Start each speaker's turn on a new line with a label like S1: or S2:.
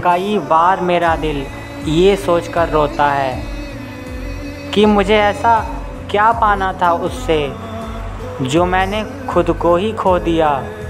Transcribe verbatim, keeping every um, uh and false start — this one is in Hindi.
S1: कई बार मेरा दिल ये सोचकर रोता है कि मुझे ऐसा क्या पाना था उससे जो मैंने खुद को ही खो दिया।